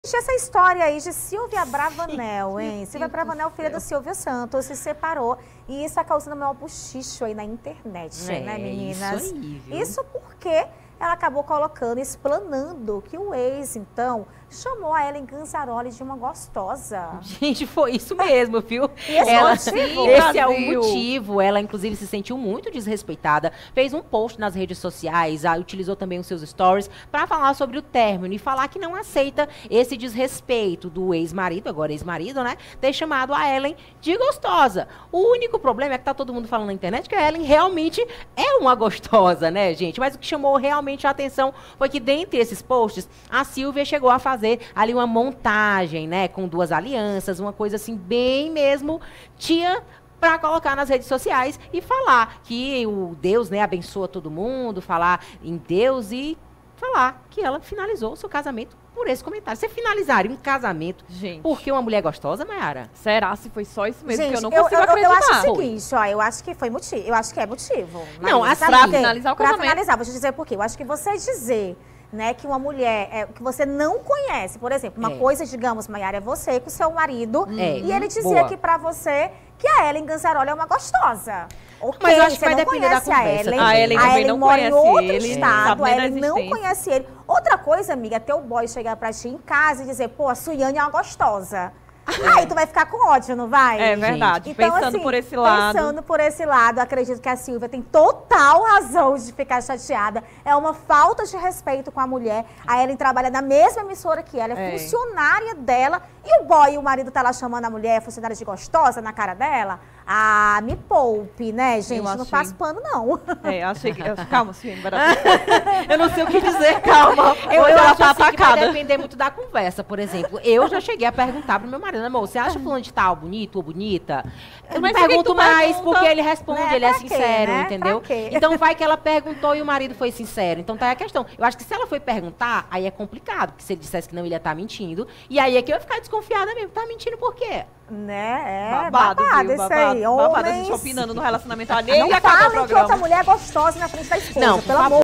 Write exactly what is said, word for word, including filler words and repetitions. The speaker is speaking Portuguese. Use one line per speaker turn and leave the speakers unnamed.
Essa história aí de Silvia Bravanel, hein? Silvia Bravanel, filha do Silvio Santos, se separou. E isso está causando o maior buchicho aí na internet,
é,
né, meninas?
Isso aí, viu?
Isso porque ela acabou colocando, explanando que o ex, então, chamou a Ellen Ganzaroli de uma gostosa.
Gente, foi isso mesmo, viu?
E esse
ela,
é o motivo?
Esse é o motivo. Ela, inclusive, se sentiu muito desrespeitada. Fez um post nas redes sociais, ah, utilizou também os seus stories para falar sobre o término e falar que não aceita esse desrespeito do ex-marido, agora ex-marido, né? Ter chamado a Ellen de gostosa. O único problema é que tá todo mundo falando na internet que a Ellen realmente é uma gostosa, né, gente? Mas o que chamou realmente a atenção foi que, dentre esses posts, a Silvia chegou a fazer ali uma montagem, né, com duas alianças, uma coisa assim, bem mesmo tia, para colocar nas redes sociais e falar que o Deus, né, abençoa todo mundo, falar em Deus e falar que ela finalizou o seu casamento por esse comentário. Você finalizaria um casamento
Gente,
porque uma mulher gostosa, Mayara?
será se foi só isso mesmo?
Gente,
que eu não
eu,
consigo
eu,
acreditar.
eu acho o seguinte, ó, eu acho que foi motivo, eu acho que é motivo.
Não,
Marisa,
assim,
pra
porque-
finalizar o
pra
casamento.
finalizar, vou te dizer por quê. Eu acho que você dizer, né, que uma mulher é, que você não conhece, por exemplo, uma
É.
coisa, digamos, Mayara, é você com seu marido,
É.
e ele dizia
Boa.
que pra você que a Ellen Ganzaroli é uma gostosa. Ok,
Mas eu acho que
você
vai
não
depender da
conhece a
conversa
Ellen,
também.
A Ellen
a
também
Ellen
não
mora em
conhece
outro
ele,
estado,
sabe
a
nem da
Ellen não
existência.
conhece ele. Outra coisa, amiga, é teu boy chegar pra ti em casa e dizer, pô, a Suiane é uma gostosa. Aí tu vai ficar com ódio, não vai?
É verdade.
Então,
Pensando
assim,
por esse lado.
Pensando por esse lado, acredito que a Silvia tem total razão de ficar chateada. É uma falta de respeito com a mulher. A Ellen trabalha na mesma emissora que ela, é,
É.
funcionária dela. E o boy, o marido tá lá chamando a mulher funcionária de gostosa na cara dela. Ah, me poupe, né, gente?
Eu
Não
achei.
faz pano, não.
É, achei que... eu- Calma, Suiane, bora.
Eu não sei o que dizer, calma. Eu,
Hoje
eu
ela
acho
tá
assim, que vai
atacada.
depender muito da conversa, por exemplo. Eu já cheguei a perguntar pro meu marido, amor, você acha fulano de tal bonito ou bonita? Eu não
Mas por que
pergunto
tu
mais,
pergunta?
porque ele responde,
Né?
ele é
Pra quê,
sincero,
né?
entendeu?
Pra quê?
Então vai que ela perguntou e o marido foi sincero. Então tá aí a questão. Eu acho que se ela foi perguntar, aí é complicado, porque se ele dissesse que não, ele ia estar mentindo. E aí é que eu ia ficar desconfiada mesmo. Tá mentindo por quê?
Né? É
Babado,
babado,
viu?
isso
Babado,
aí.
babado, a
Homens,
gente opinando no relacionamento alheio
não
e acaba o
falem que outra
programa.
mulher é gostosa na frente da esposa,
Não, por
pelo
favor.
amor